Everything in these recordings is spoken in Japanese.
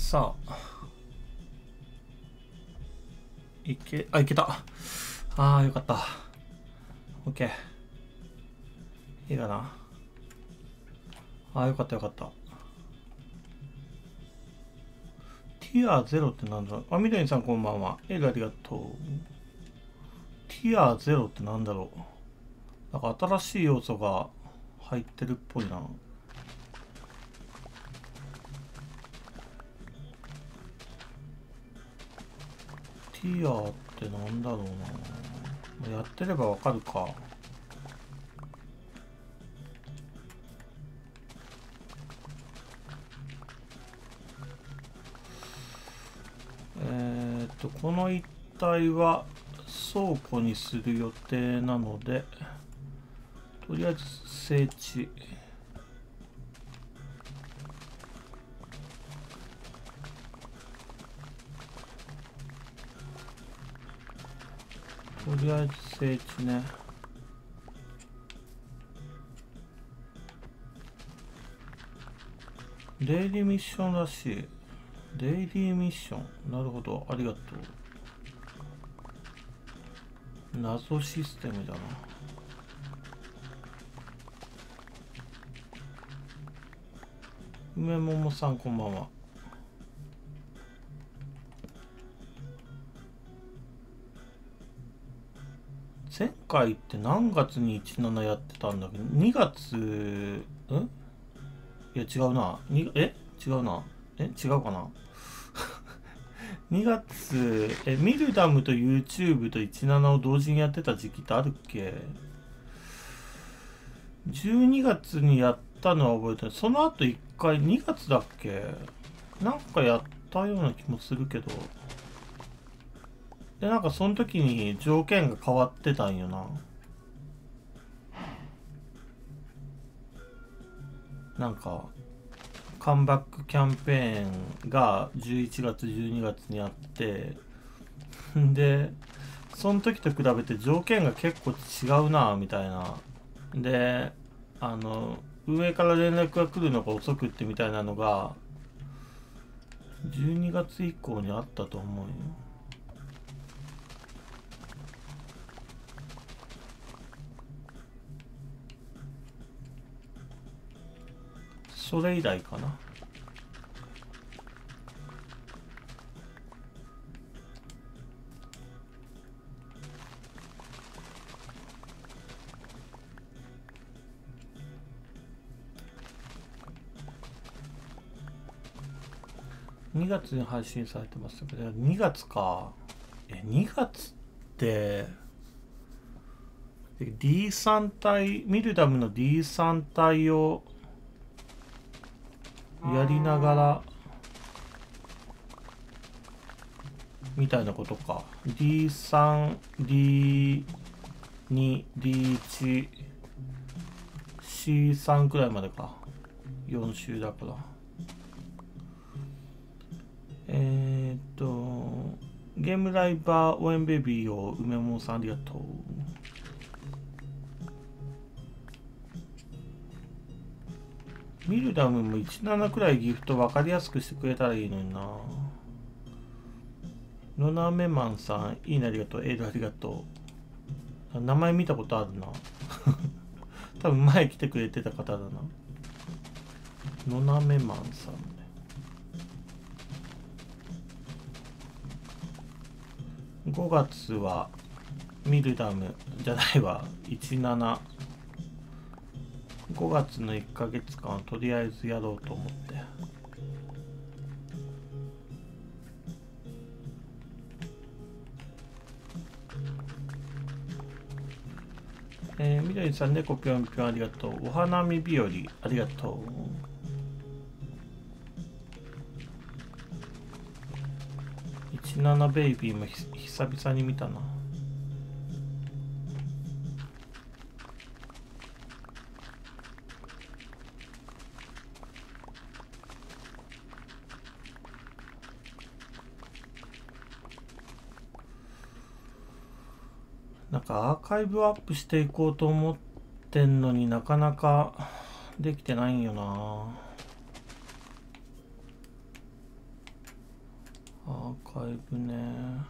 さあ、いけた。ああ、よかった。オッケー。いいかな。ああ、よかった。ティア0ってなんだろう。あ、みどりさんこんばんは。ありがとう。ティア0ってなんだろう。なんか新しい要素が入ってるっぽいな。ティアってなんだろうな。やってればわかるか。この一帯は倉庫にする予定なので、とりあえず整地。とりあえず整地ね。デイリーミッションらしい。デイリーミッション。なるほど。ありがとう。謎システムだな。梅桃さんこんばんは。前回って何月に17やってたんだっけど、2月、いや違うな。違うな。違うかな。2月、ミルダムと YouTube と17を同時にやってた時期ってあるっけ？ 12 月にやったのは覚えてる。その後1回2月だっけ？なんかやったような気もするけど。で、なんかその時に条件が変わってたんよな。なんか、カムバックキャンペーンが11月、12月にあって、で、その時と比べて条件が結構違うなみたいな。で、運営から連絡が来るのが遅くってみたいなのが、12月以降にあったと思うよ。それ以来かな。2月に配信されてましたけど、2月か。2月って、D3 体、ミルダムの D3 体をやりながら、みたいなことか。D3、D2、D1、C3 くらいまでか。4週だから。ゲームライバー応援ベビーを梅本さんありがとう。ミルダムも17くらいギフト分かりやすくしてくれたらいいのにな。ロナメマンさん、いいねありがとう。エールありがとう。名前見たことあるな。多分前来てくれてた方だな。ロナメマンさんね。5月はミルダムじゃないわ。17。5月の1ヶ月間はとりあえずやろうと思って。みどりさん、猫ぴょんぴょんありがとう。お花見日和ありがとう。17ベイビーも久々に見たな。なんかアーカイブアップしていこうと思ってんのになかなかできてないんよな。 アーカイブね。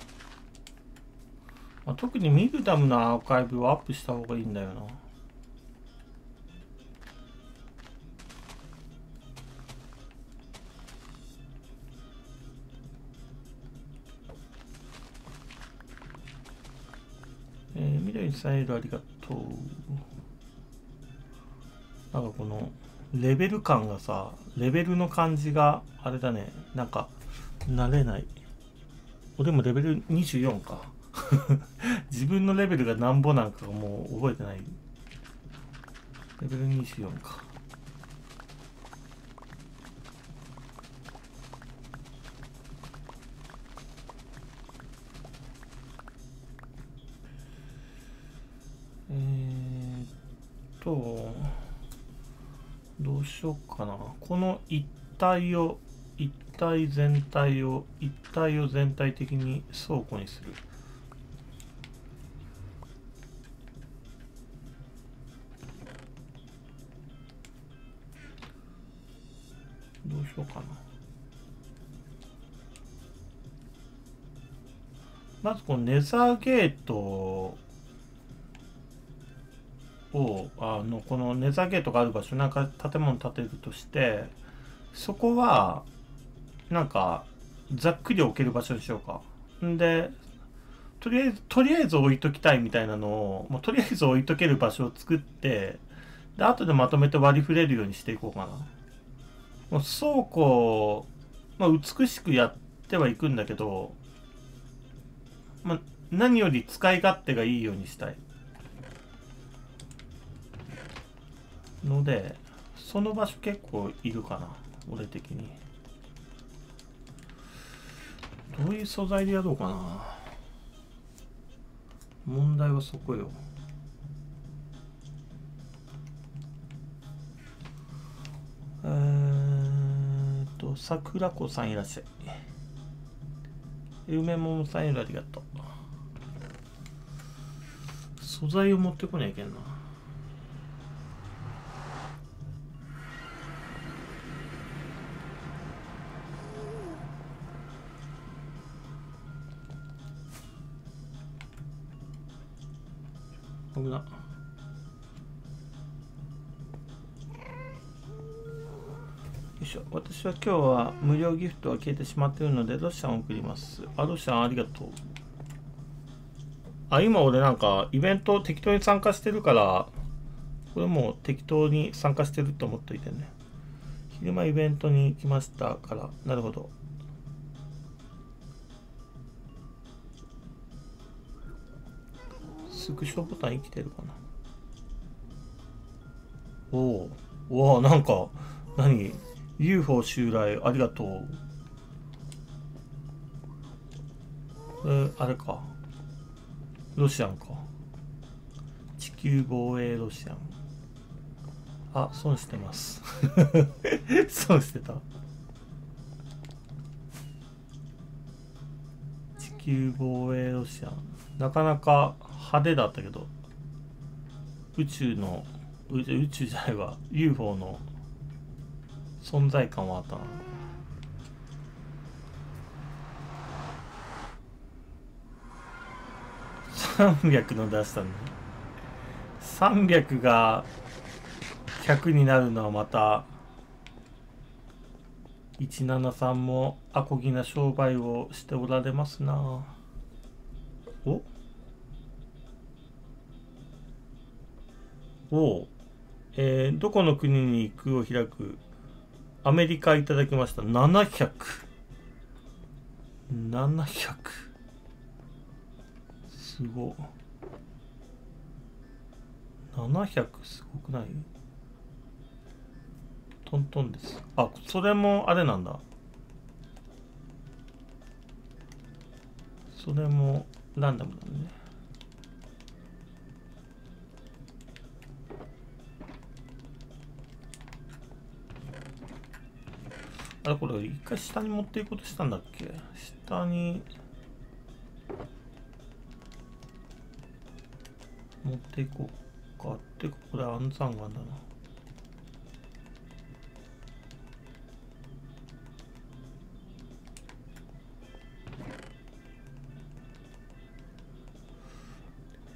まあ、特にミルダムのアーカイブはアップした方がいいんだよな。緑さんエルありがとう。なんかこのレベル感がさ、レベルの感じがあれだね。なんか慣れない。俺もレベル24か。自分のレベルがなんぼなんかもう覚えてない。レベル24か。どうしようかな。この一体全体を全体的に倉庫にする。どうしようかな。まずこのネザーゲートをこのネザーゲートがある場所、なんか建物建てるとして、そこはなんかざっくり置ける場所にしようか。んで、とりあえず置いときたいみたいなのを、もうとりあえず置いとける場所を作って、で後でまとめて割り振れるようにしていこうかな。もう倉庫、まあ、美しくやってはいくんだけど、まあ、何より使い勝手がいいようにしたいので、その場所結構いるかな、俺的に。どういう素材でやろうかな。問題はそこよ。桜子さんいらっしゃい。梅ももさんいる、ありがとう。素材を持ってこなきゃいけんな。危な。私は今日は無料ギフトが消えてしまっているのでロシアンを送ります。ロシアンありがとう。今俺なんかイベント適当に参加してるから、これもう適当に参加してると思っといてね。昼間イベントに来ましたから。なるほど。スクショボタン生きてるかな。おお、なんか何、UFO 襲来ありがとう。あれか。ロシアンか。地球防衛ロシアン。損してます。損してた。地球防衛ロシアン。なかなか派手だったけど、宇宙じゃないわ。UFO の存在感はあったな。300の出したんだ。300が100になるのはまた173もアコギな商売をしておられますな。どこの国に行くを開く。アメリカいただきました。700。すご。700すごくない？トントンです。それもあれなんだ。それもランダムだね。これ一回下に持っていこうとしたんだっけ？下に持っていこうか。ってかこれ暗算眼だな。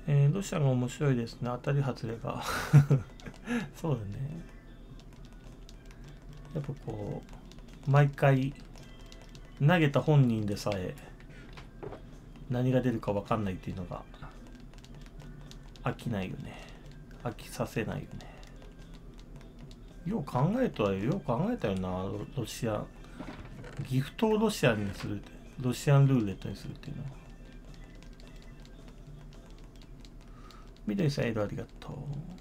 ロシアが面白いですね。当たり外れがそうだね。やっぱこう毎回投げた本人でさえ何が出るか分かんないっていうのが飽きないよね。飽きさせないよね。よう考えたよな。ロシアギフトをロシアンにするって、ロシアンルーレットにするっていうのは。緑さん、エルありがと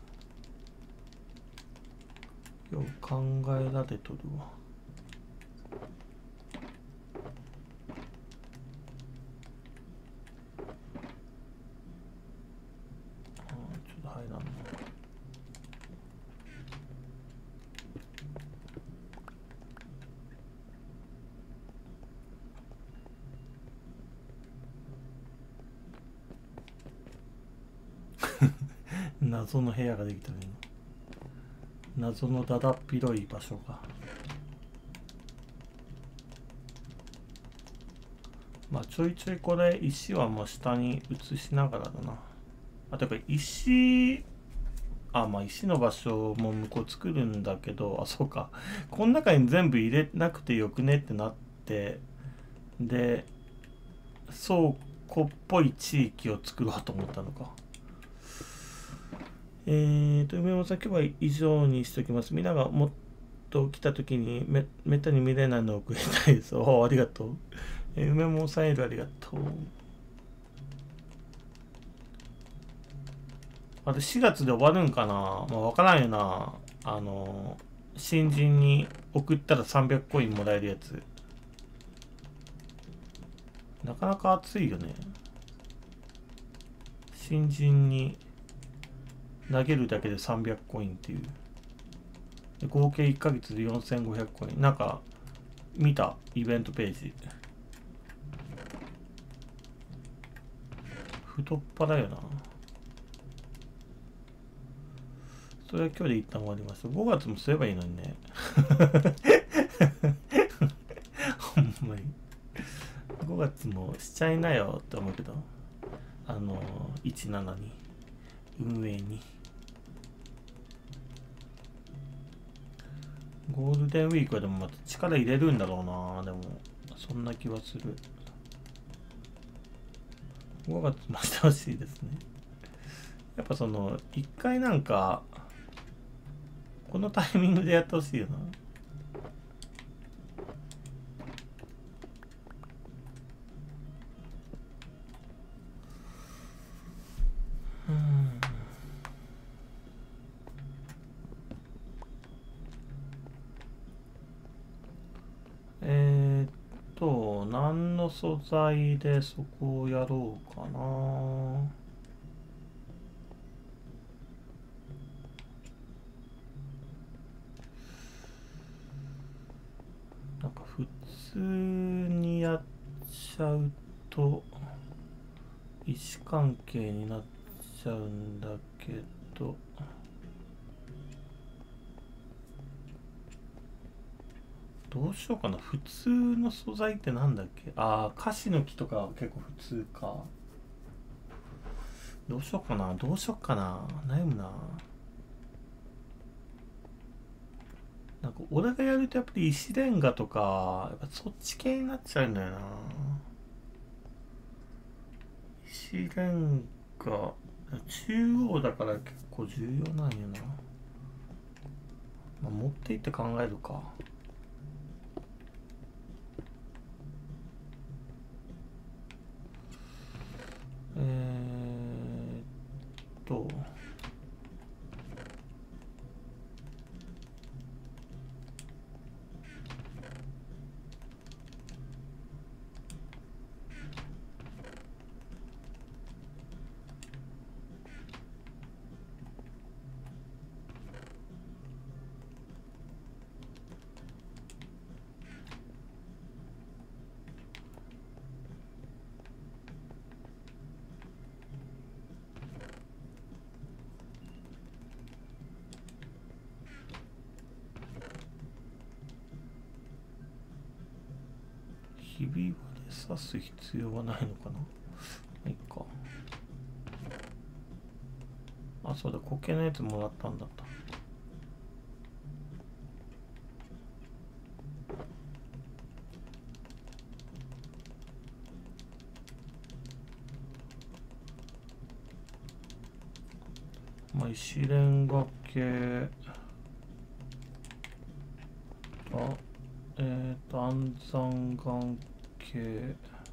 う。よう考えられとるわ。ちょっと入らんな。謎の部屋ができたね。謎のだだっ広い場所が。まあちょいちょいこれ石はもう下に移しながらだな。あとやっぱ石、まあ石の場所も向こう作るんだけど、そうか。この中に全部入れなくてよくねってなって、で、倉庫っぽい地域を作ろうと思ったのか。梅本さん、今日は以上にしておきます。みんながもっと来た時にめったに見れないのを送りたいです。ありがとう。梅本さん、エルありがとう。あれ4月で終わるんかな。まあ分からんよな。新人に送ったら300コインもらえるやつ。なかなか熱いよね。新人に投げるだけで300コインっていう。で合計1ヶ月で4500コイン。なんか見たイベントページ。太っ腹よな。それは今日で一旦終わります。5月もすればいいのにね。ほんまに。5月もしちゃいなよって思うけど。17に。運営に。ゴールデンウィークはでもまた力入れるんだろうな。でも、そんな気はする。5月もしてほしいですね。やっぱ一回なんか、このタイミングでやってほしいよな。何の素材でそこをやろうかな。なんか普通にやっちゃうと石関係になっちゃうんだけど、どうしようかな。普通の素材ってなんだっけ。カシの木とか結構普通か。どうしようかな。悩むな。なんか俺がやるとやっぱり石レンガとか、やっぱそっち系になっちゃうんだよな。石レンガ、中央だから結構重要なんよな。まあ、持っていって考えるか。えーっと、ひび割れ刺す必要はないのかな。いいか。 あ、そうだ、苔のやつもらったんだった。まあ、石レンガ系安山岩系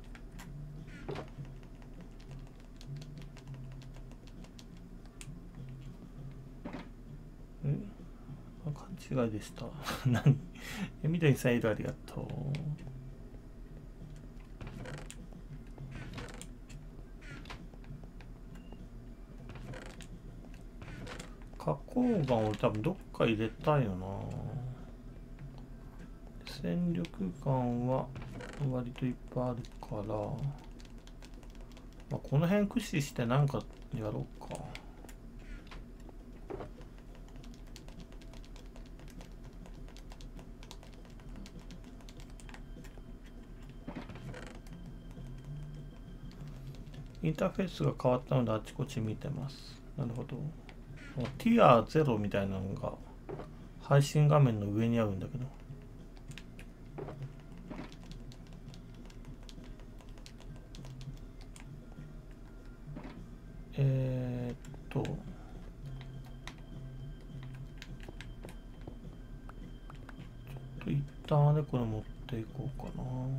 勘違いでした。何緑さんいる、ありがとう。花崗岩俺多分どっか入れたいよな。戦力岩は割といっぱいあるから、まあ、この辺駆使してなんかやろうか。インターフェースが変わったのであちこち見てます。なるほど。ティア0みたいなのが配信画面の上にあるんだけど。ちょっと一旦あれこれ持っていこうかな。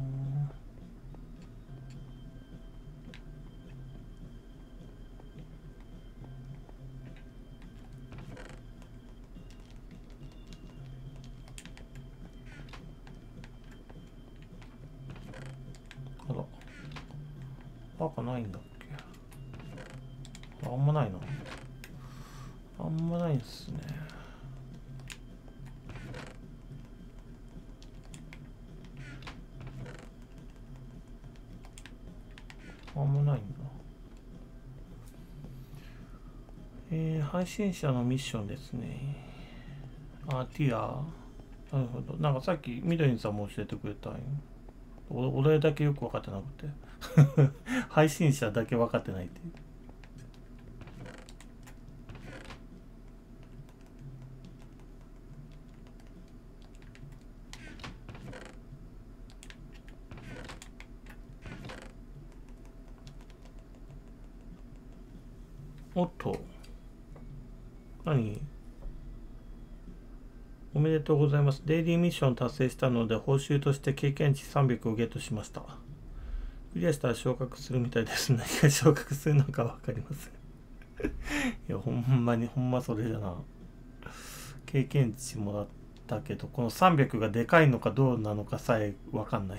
あら。赤ないんだっけ。あんまないな。あんまないっすね。あんまないんだ。配信者のミッションですね。あ、ティア。なるほど。なんかさっき緑さんも教えてくれたんよ。俺だけよく分かってなくて。配信者だけ分かってないっていう。おっと。何？おめでとうございます。デイリーミッション達成したので、報酬として経験値300をゲットしました。クリアしたら昇格するみたいです。何が昇格するのか分かりません。いや、ほんまそれじゃな。経験値もらったけど、この300がでかいのかどうなのかさえ分かんない。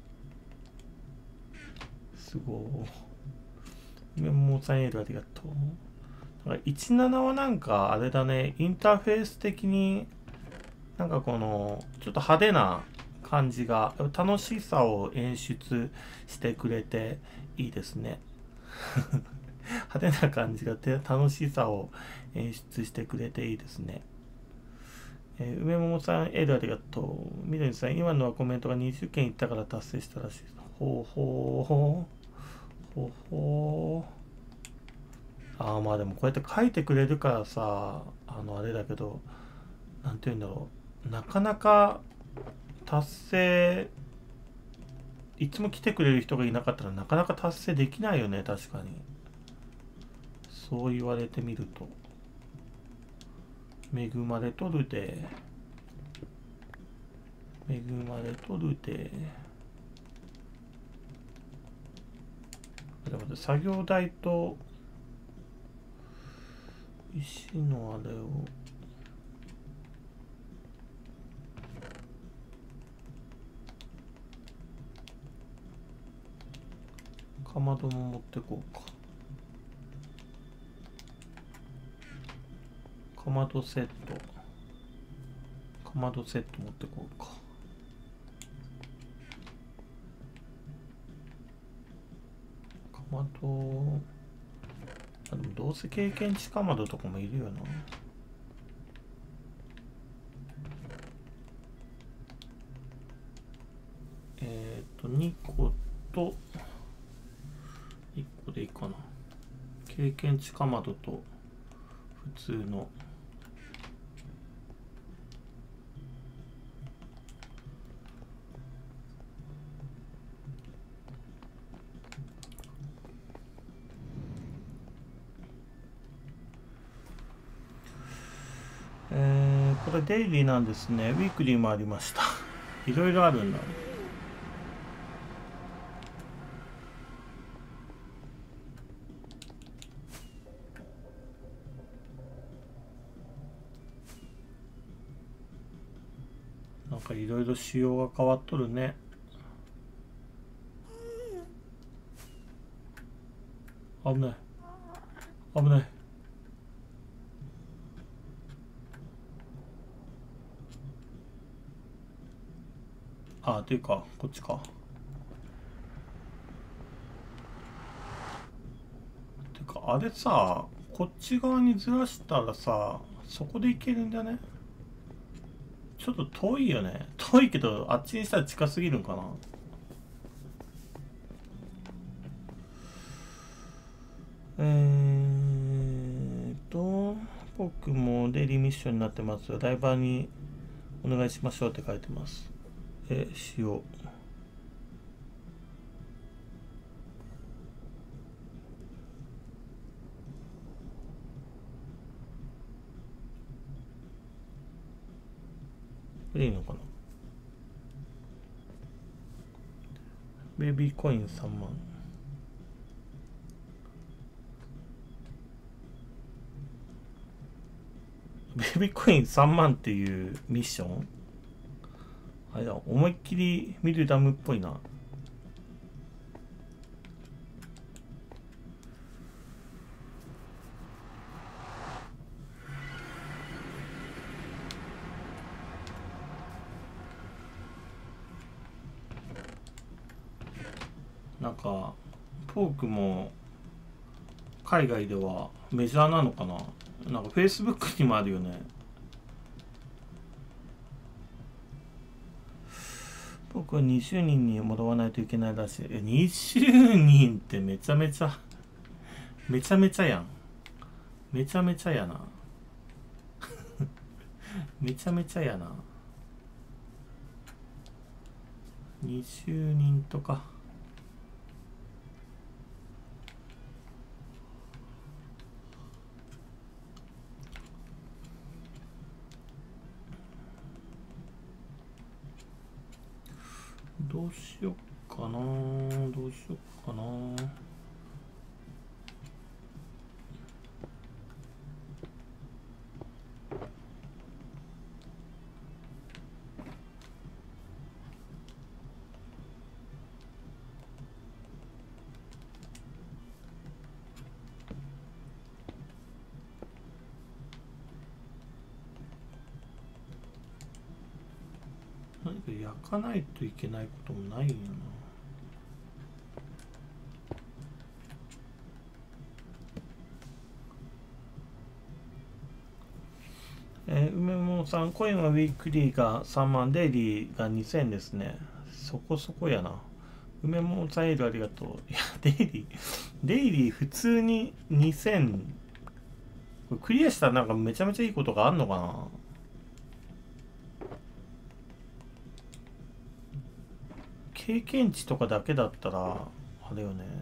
すごい。メモさんエールありがとう。17はなんかあれだね、インターフェース的になんかこのちょっと派手な感じが楽しさを演出してくれていいですね。派手な感じが楽しさを演出してくれていいですね。梅桃さん、エールありがとう。みどりさん、今のはコメントが20件いったから達成したらしい。ほうほうほう。ほうほう。ああ、まあでもこうやって書いてくれるからさ、あれだけど、なんて言うんだろう。なかなか達成、いつも来てくれる人がいなかったらなかなか達成できないよね、確かに。そう言われてみると。恵まれとるで。恵まれとるで。でも作業台と石のあれをかまども持ってこうか。かまどセット。かまどセット持ってこうか。かまど、あ、でもどうせ経験値かまどとかもいるよな。2個と1個でいいかな。経験値かまどと普通の。これデイリーなんですね。ウィークリーもありました。いろいろあるんだ。なんかいろいろ仕様が変わっとるね。危ない。危ない。あ、ていうか、こっちか。てか、あれさ、こっち側にずらしたらさ、そこで行けるんだね。ちょっと遠いよね。遠いけど、あっちにしたら近すぎるんかな。僕もデイリーミッションになってます。ライバーにお願いしましょうって書いてます。しよう。これでいいのかな。ベビーコイン3万。ベビーコイン3万っていうミッション、あれだ、思いっきりミルダムっぽいな。なんかポークも海外ではメジャーなのかな。なんかフェイスブックにもあるよね。僕は20人にもらわないといけないらしい。20人ってめちゃめちゃめちゃめちゃやん。めちゃめちゃやな。めちゃめちゃやな。20人とか。どうしよっかな。どうしよっかな。何か焼かないといけないこともないよな。梅本さん、コインはウィークリーが3万、デイリーが2000ですね。そこそこやな。梅本さんエールありがとう。いや、デイリー普通に2000、これクリアしたらなんかめちゃめちゃいいことがあんのかな。経験値とかだけだったら、あれよね。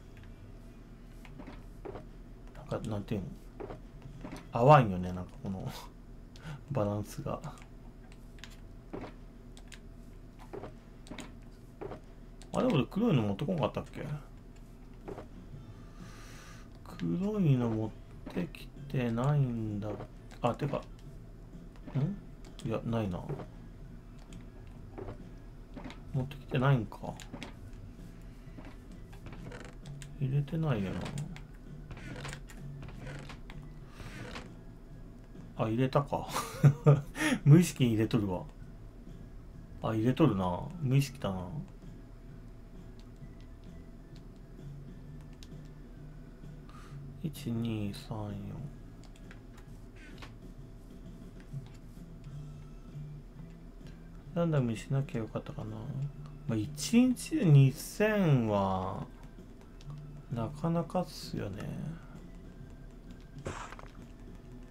なんか、なんていうの、淡いよね、なんかこのバランスが。あれ、俺黒いの持ってこんかったっけ。黒いの持ってきてないんだ。あ、てか、いや、ないな。持ってきてないんか。入れてないよな。あ、入れたか。無意識に入れとるわ。あ、入れとるな。無意識だな。1、2、3、4。ランダムにしなきゃよかったかな。まあ、1日で2000は、なかなかっすよね。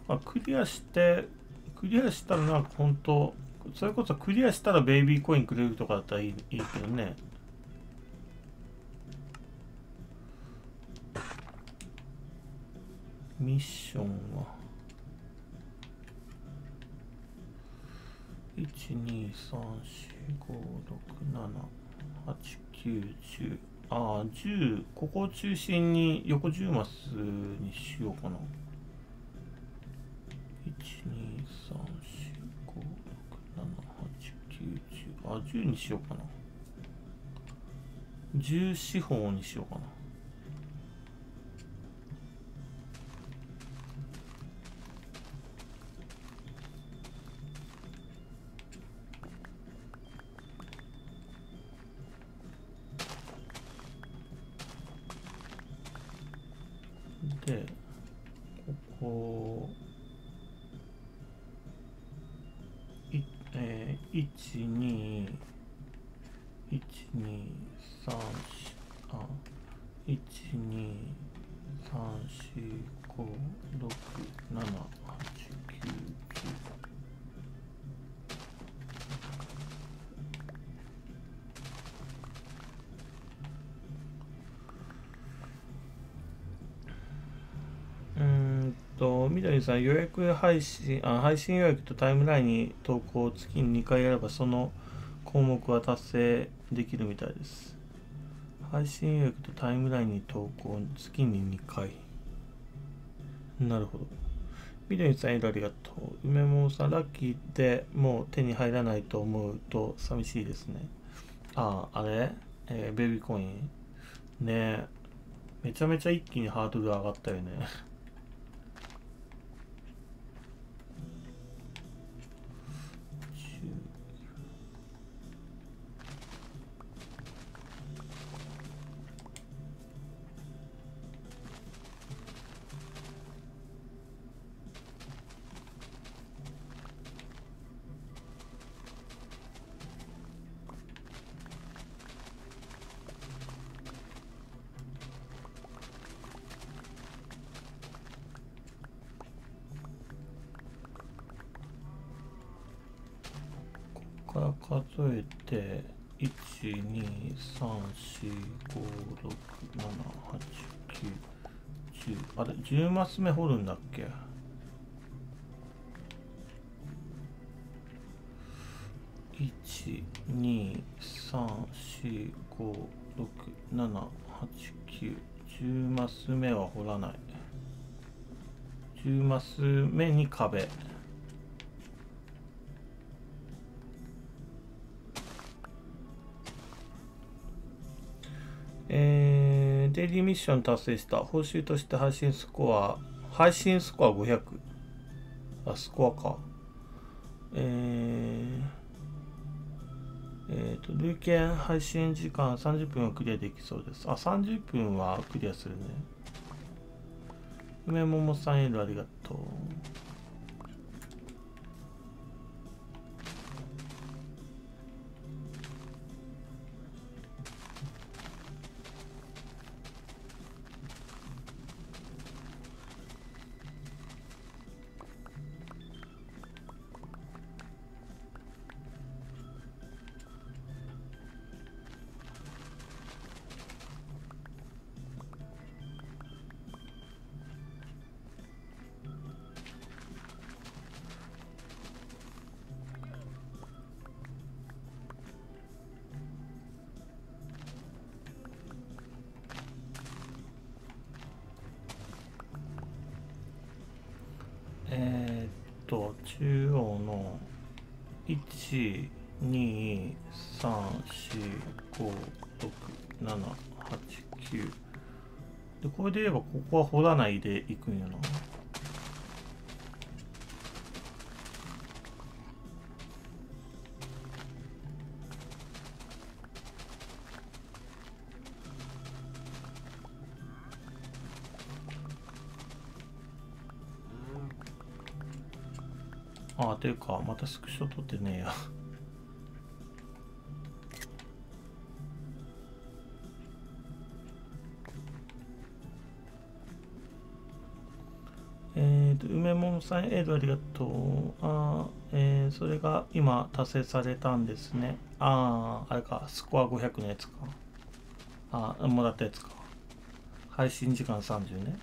まあ、クリアしたらなんか本当それこそクリアしたらベイビーコインくれるとかだったらいいけどね。ミッションは12345678910。ああ、10、ここを中心に横10マスにしようかな。12345678910。あ、10にしようかな。10四方にしようかな。で、ここ、1、2、1、2、3、あ、1、2、3、4、5、6、7、8、9、10。緑さん、予約配信、配信予約とタイムラインに投稿を月に2回やれば、その項目は達成できるみたいです。配信予約とタイムラインに投稿、月に2回。なるほど。緑さん、ありがとう。梅桃さん、ラッキーでもう手に入らないと思うと寂しいですね。あれ、ベビーコイン。ねえ。めちゃめちゃ一気にハードル上がったよね。ここから数えて、1、2、3、4、5、6、7、8、9、10。あれ、10マス目掘るんだっけ？ 1、2、3、4、5、6、7、8、9、10マス目は掘らない。10マス目に壁。デイリーミッション達成した。報酬として配信スコア500。スコアか。累計配信時間30分はクリアできそうです。30分はクリアするね。梅桃さんエールありがとう。中央の1、2、3、4、5、6、7、8、9。で、これで言えばここは掘らないでいくんやな。ていうか、またスクショ撮ってねえや。 梅ももさん、エイドありがとう。それが今達成されたんですね。あれか、スコア500のやつか。もらったやつか。配信時間30ね。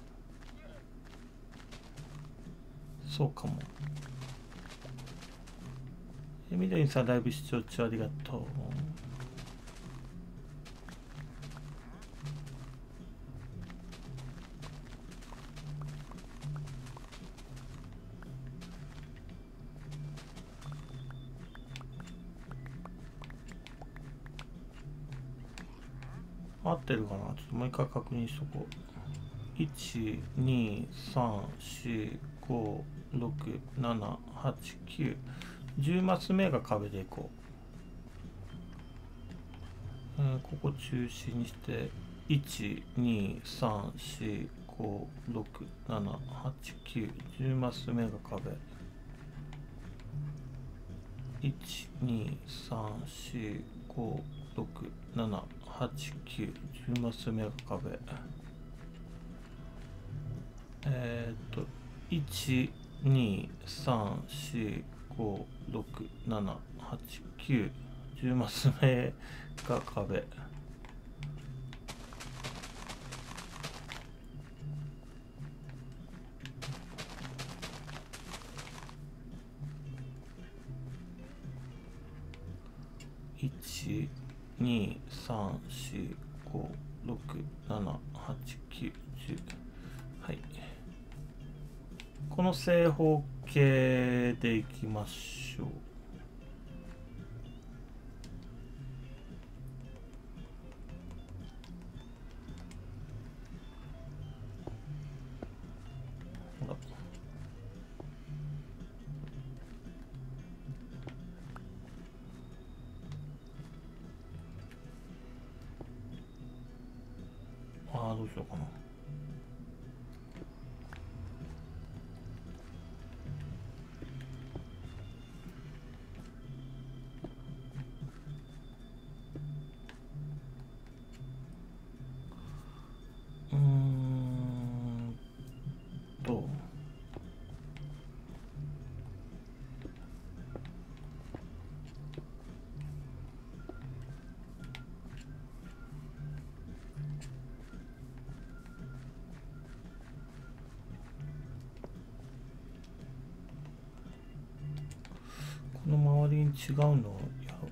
そうかも。みどりさん、ライブ視聴中ありがとう。合ってるかな、ちょっともう一回確認しとこう。1、2、3、4、5、6、7、8、9。10マス目が壁でいこう。ここ中心にして、1、2、3、4、5、6、7、8、9。10マス目が壁。1、2、3、4、5、6、7、8、9。10マス目が壁。1、2、3、4、5、6、7、8、9。10マス目が壁。1、2、3、4、5、6、7、8、9、10。はい。この正方形でいきましょう。どうしようかな。とこの周りに違うのをやろう。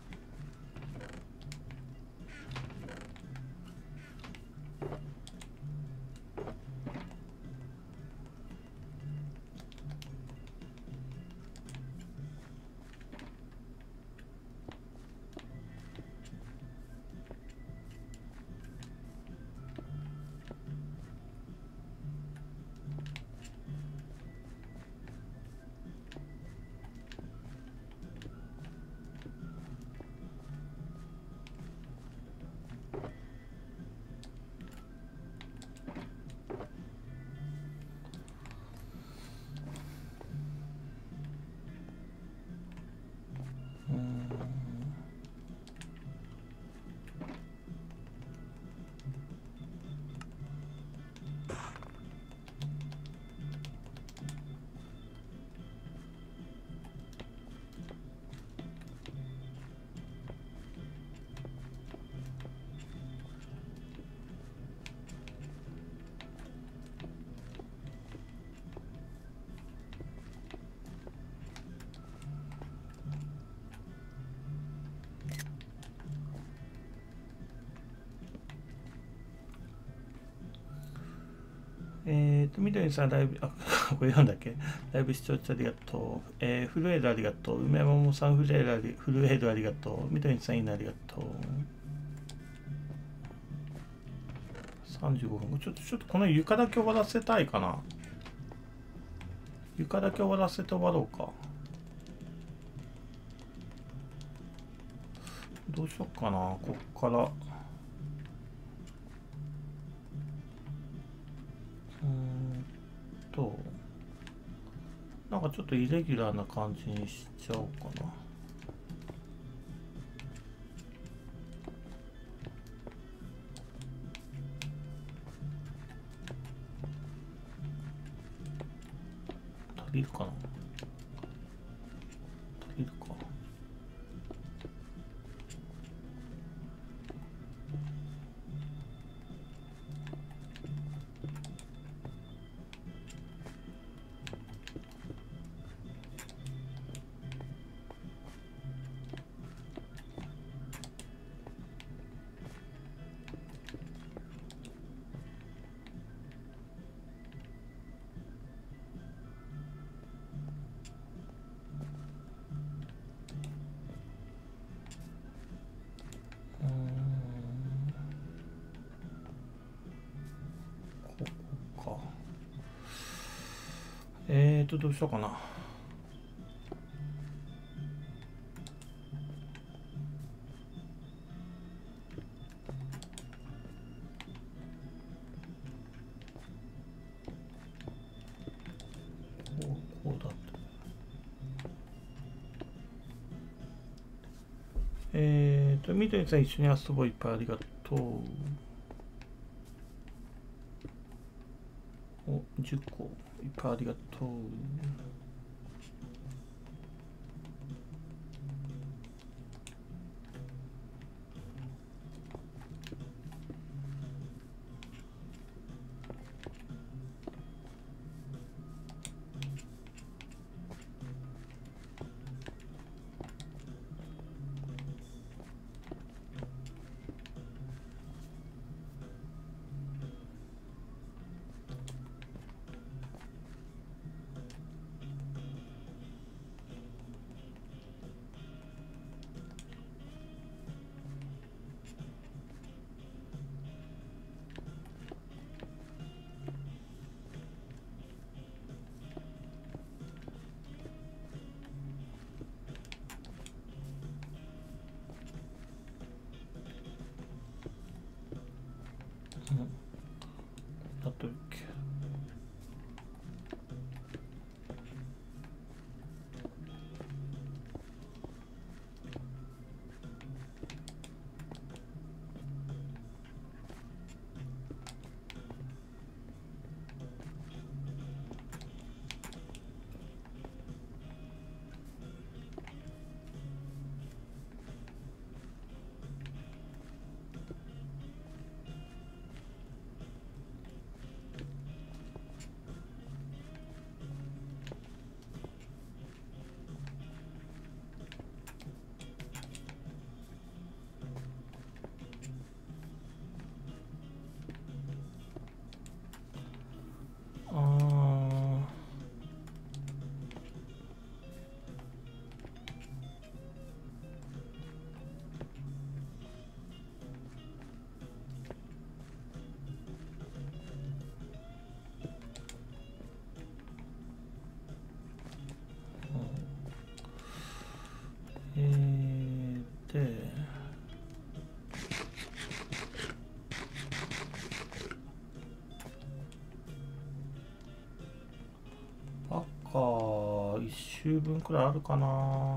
みどりさん、ライブ、これ読んだっけ。ライブ視聴中ありがとう。フルエイドありがとう。梅桃さん、フルエイドありがとう。みどりさん、いいねありがとう。35分。ちょっとこの床だけ終わらせたいかな。床だけ終わらせて終わろうか。どうしよっかな、こっから。なんかちょっとイレギュラーな感じにしちゃおうかな。 りるかな。足りるか。ここか。どうしようかな。こうだと。みどりさん、一緒に遊ぼう。いっぱいありがとう。お、10個。いっぱいありがとう。あとで、赤1周分くらいあるかな。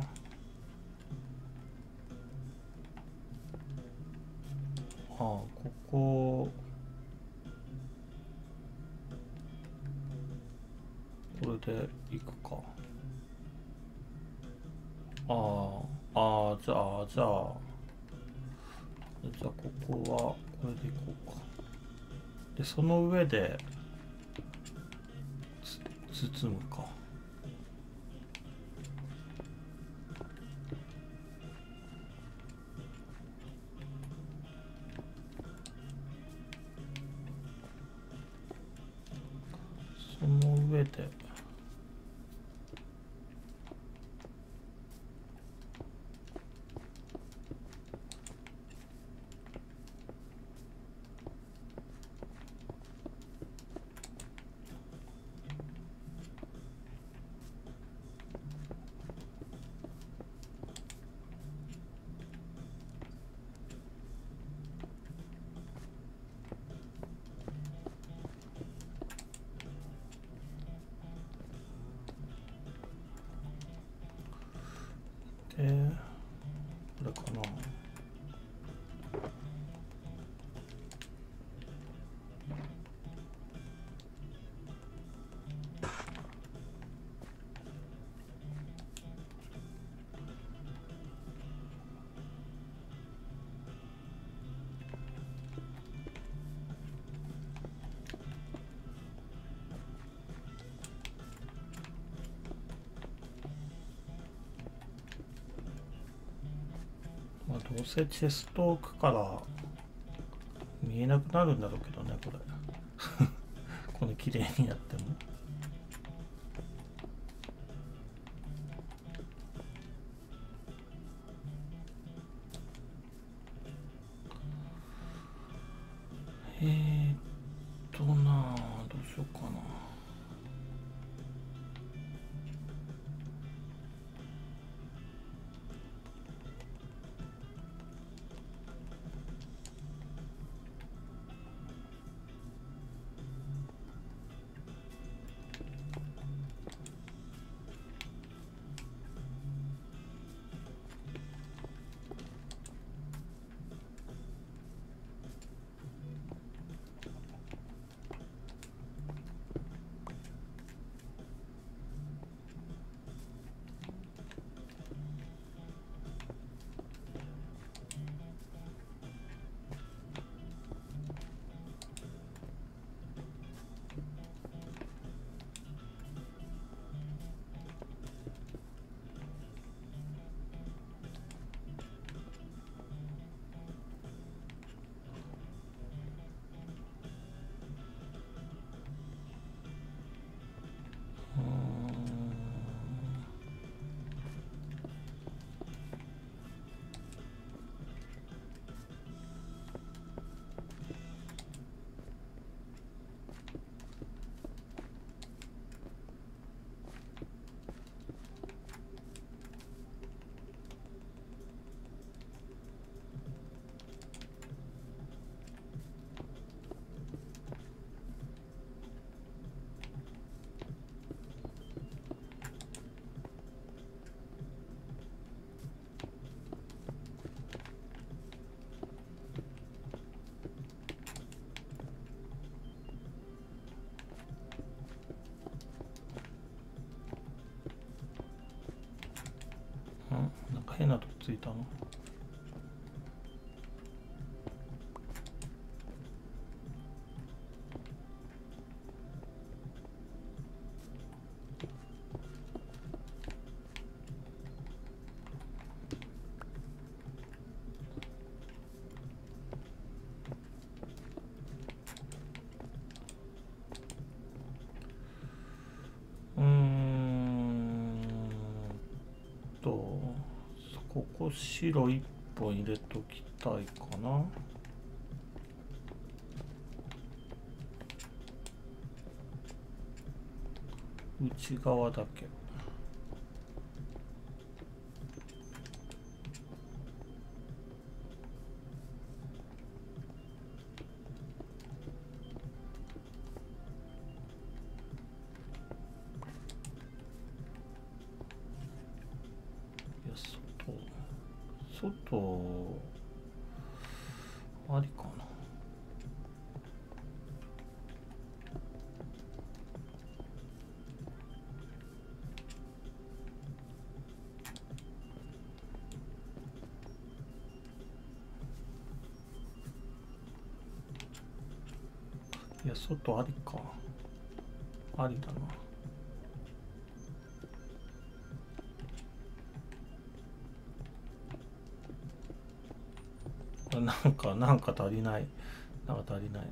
これでいくか。じゃあここはこれでいこうか。でその上で包むか。その上でこれかな。 どうせチェスト置くから見えなくなるんだろうけどね、これ。この綺麗にやっても。どうしようかな。なんか変なとこついたの。ここ白1本入れときたいかな。内側だけ。外ありかな。いや、外ありか。ありだな。なんか足りない。なんか足りない。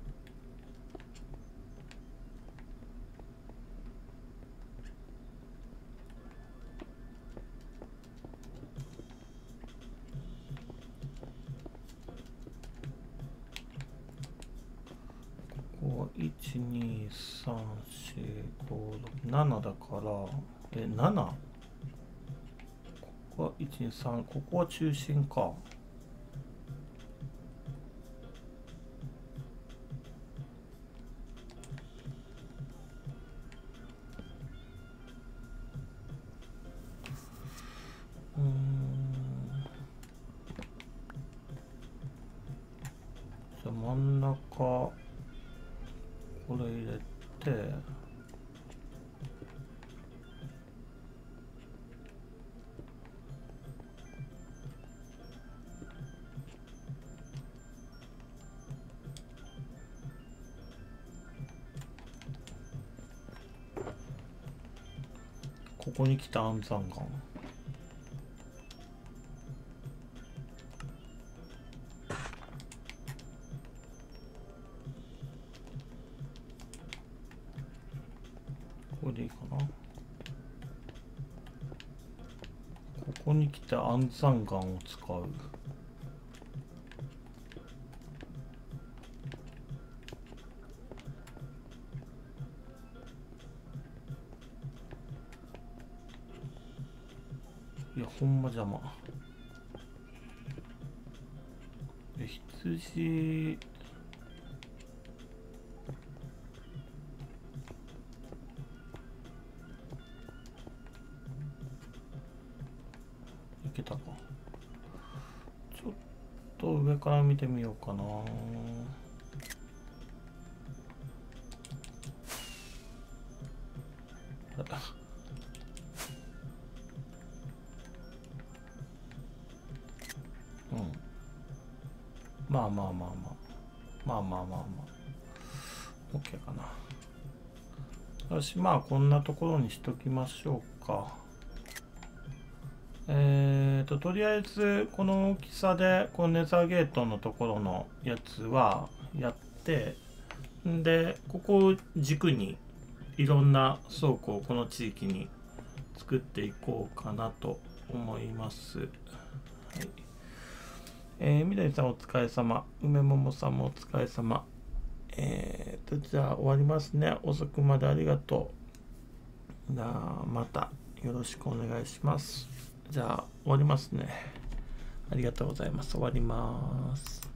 ここ1、2、3、4、5、6、7だから、7？ここは1、2、3、ここは中心か。じゃあ真ん中これ入れて、ここに来た安山岩。 でいいかな。ここに来て安山岩を使う。いや、ほんま邪魔。羊。いけたか。ちょっと上から見てみようかな。うん。まあまあまあまあ。まあまあまあまあ。OK かな。よし、まあこんなところにしときましょうか。とりあえずこの大きさでこのネザーゲートのところのやつはやって、でここを軸にいろんな倉庫をこの地域に作っていこうかなと思います。はい、みどりさんお疲れ様、梅桃さんもお疲れ様。じゃあ終わりますね。遅くまでありがとう。じゃあまたよろしくお願いします。じゃあ終わりますね。ありがとうございます。終わります。